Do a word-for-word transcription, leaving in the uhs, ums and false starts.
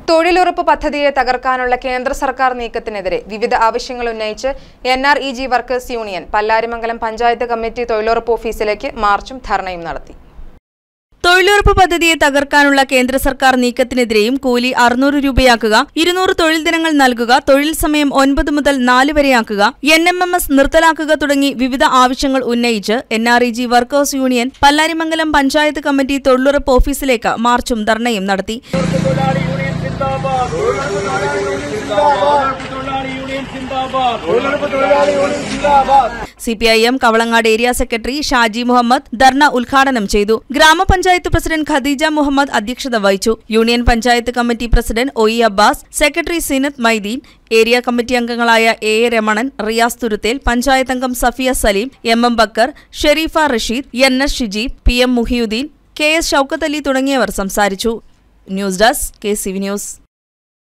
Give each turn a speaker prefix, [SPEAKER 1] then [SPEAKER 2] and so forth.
[SPEAKER 1] തൊഴിലുറപ്പ് പദ്ധതിയെ തകർക്കാനുള്ള കേന്ദ്ര സർക്കാർ നീക്കത്തിനെതിരെ വിവിധ ആവശ്യങ്ങൾ ഉന്നയിച്ച് N R E G workers union Pallarimangalam panchayat committee തൊഴിലുറപ്പ് ഓഫീസിലേക്ക് മാർച്ചും ധർണയും നടത്തി.
[SPEAKER 2] തൊഴിലുറപ്പ് പദ്ധതിയെ തകർക്കാനുള്ള കേന്ദ്ര സർക്കാർ നീക്കത്തിനെതിരെയും കൂലി അറുന്നൂറ് രൂപയാക്കുക, ഇരുന്നൂറ് തൊഴിൽ ദിനങ്ങൾ നൽകുക, തൊഴിൽ സമയം ഒൻപത് മുതൽ നാല് വരെയാക്കുക, എൻ എം എം എസ് നിർത്തലാക്കുക തുടങ്ങി വിവിധ ആവശ്യങ്ങൾ ഉന്നയിച്ച് N R E G workers union Pallarimangalam panchayat committee തൊഴിലുറപ്പ് ഓഫീസിലേക്ക് മാർച്ചും ധർണയും നടത്തി. C P I M Kavalangad area secretary Shaji Muhammad dharna ഉദ്ഘാടനം ചെയ്തു. ഗ്രാമപഞ്ചായത്ത് പ്രസിഡന്റ് ഖദീജ മുഹമ്മദ് അധ്യക്ഷത വഹിച്ചു. Union panchayat committee president O E Abbas, secretary Sinath Maideen, area committee അംഗങ്ങളായ എ എ രമണൻ, റിയാസ് തുരുത്തേൽ, പഞ്ചായത്ത് അംഗം Safiya Saleem, M M Backer, Sherifa Rasheed, N S Shijeeb, P M Muhiyuddin, K S Shoukath Ali തുടങ്ങിയവർ സംസാരിച്ചു. News desk K C V news.